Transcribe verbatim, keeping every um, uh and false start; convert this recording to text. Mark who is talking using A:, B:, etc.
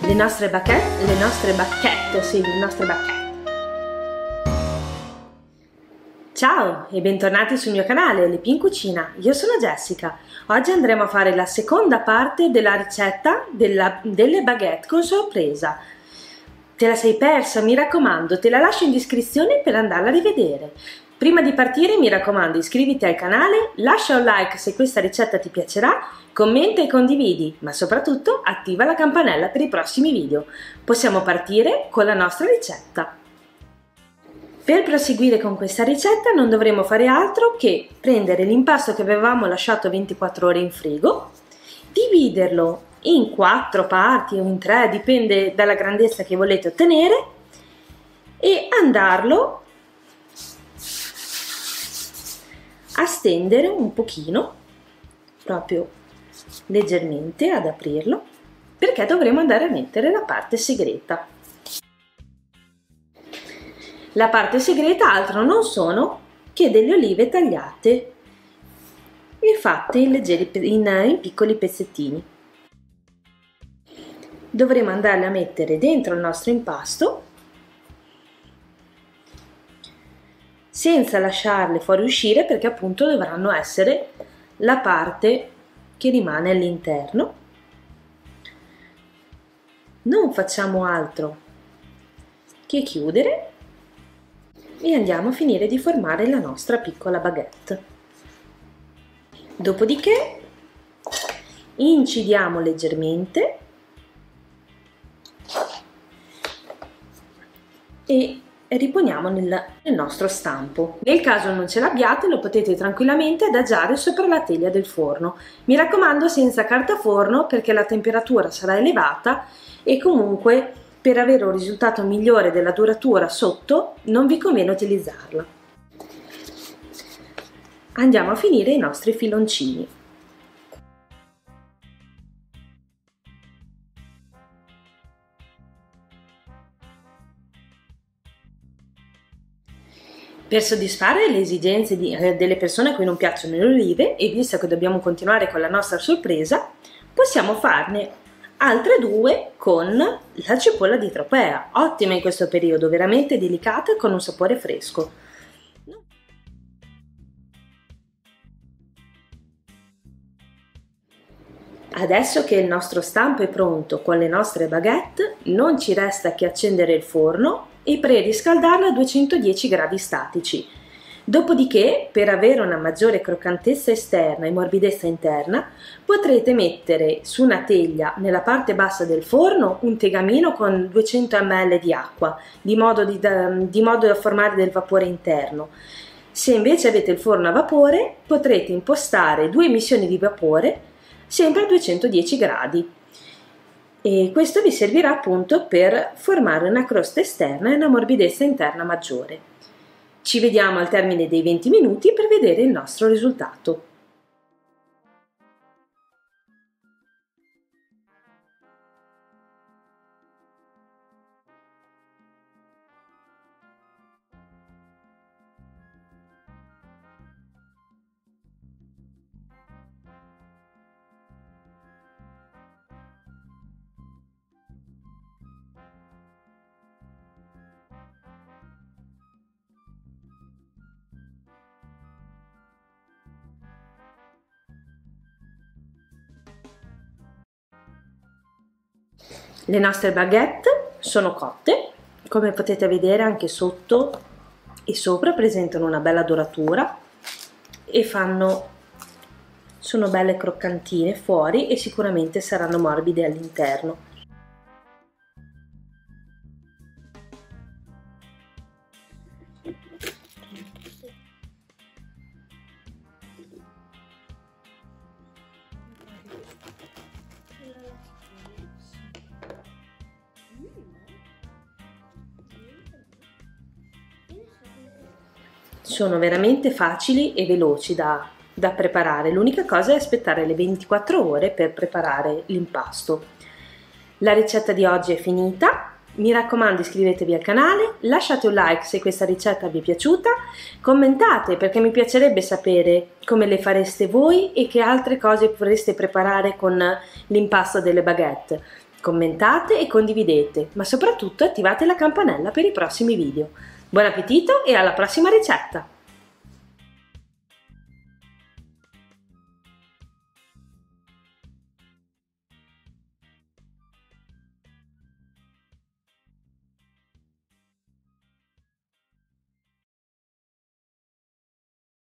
A: le nostre bacchette, le nostre bacchette, sì, le nostre bacchette. Ciao e bentornati sul mio canale Le P in Cucina, io sono Jessica. Oggi andremo a fare la seconda parte della ricetta della, delle baguette con sorpresa. Te la sei persa? Mi raccomando, te la lascio in descrizione per andarla a rivedere. Prima di partire mi raccomando iscriviti al canale, lascia un like se questa ricetta ti piacerà, commenta e condividi, ma soprattutto attiva la campanella per i prossimi video. Possiamo partire con la nostra ricetta. Per proseguire con questa ricetta non dovremo fare altro che prendere l'impasto che avevamo lasciato ventiquattro ore in frigo, dividerlo in quattro parti o in tre, dipende dalla grandezza che volete ottenere, e andarlo a stendere un pochino, proprio leggermente, ad aprirlo, perché dovremo andare a mettere la parte segreta. La parte segreta altro non sono che delle olive tagliate e fatte in, leggeri, in, in piccoli pezzettini. Dovremo andarle a mettere dentro il nostro impasto senza lasciarle fuoriuscire, perché appunto dovranno essere la parte che rimane all'interno. Non facciamo altro che chiudere e andiamo a finire di formare la nostra piccola baguette. Dopodiché incidiamo leggermente e riponiamo nel, nel nostro stampo. Nel caso non ce l'abbiate, lo potete tranquillamente adagiare sopra la teglia del forno. Mi raccomando senza carta forno, perché la temperatura sarà elevata e comunque per avere un risultato migliore della duratura sotto non vi conviene utilizzarla. Andiamo a finire i nostri filoncini. Per soddisfare le esigenze di, eh, delle persone a cui non piacciono le olive, e visto che dobbiamo continuare con la nostra sorpresa, possiamo farne altre due con la cipolla di Tropea, ottima in questo periodo, veramente delicata e con un sapore fresco. Adesso che il nostro stampo è pronto con le nostre baguette, non ci resta che accendere il forno e preriscaldarlo a duecentodieci gradi statici. Dopodiché, per avere una maggiore croccantezza esterna e morbidezza interna, potrete mettere su una teglia nella parte bassa del forno un tegamino con duecento millilitri di acqua, di modo, di, di modo da formare del vapore interno. Se invece avete il forno a vapore, potrete impostare due emissioni di vapore sempre a duecentodieci gradi. E questo vi servirà appunto per formare una crosta esterna e una morbidezza interna maggiore. Ci vediamo al termine dei venti minuti per vedere il nostro risultato. Le nostre baguette sono cotte, come potete vedere anche sotto e sopra presentano una bella doratura e fanno, sono belle croccantine fuori e sicuramente saranno morbide all'interno. Sono veramente facili e veloci da, da preparare, l'unica cosa è aspettare le ventiquattro ore per preparare l'impasto. La ricetta di oggi è finita, Mi raccomando, iscrivetevi al canale, lasciate un like se questa ricetta vi è piaciuta, commentate perché mi piacerebbe sapere come le fareste voi e che altre cose vorreste preparare con l'impasto delle baguette. Commentate e condividete, ma soprattutto attivate la campanella per i prossimi video. Buon appetito e alla prossima ricetta!